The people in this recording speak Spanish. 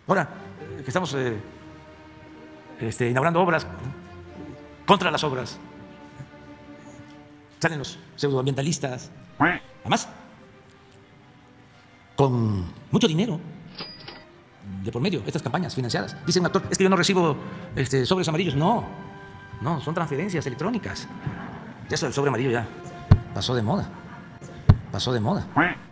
Ahora que estamos inaugurando obras contra las obras, salen los pseudoambientalistas, además con mucho dinero de por medio, estas campañas financiadas. Dice un actor, es que yo no recibo sobres amarillos. No, son transferencias electrónicas. Eso del sobre amarillo ya pasó de moda.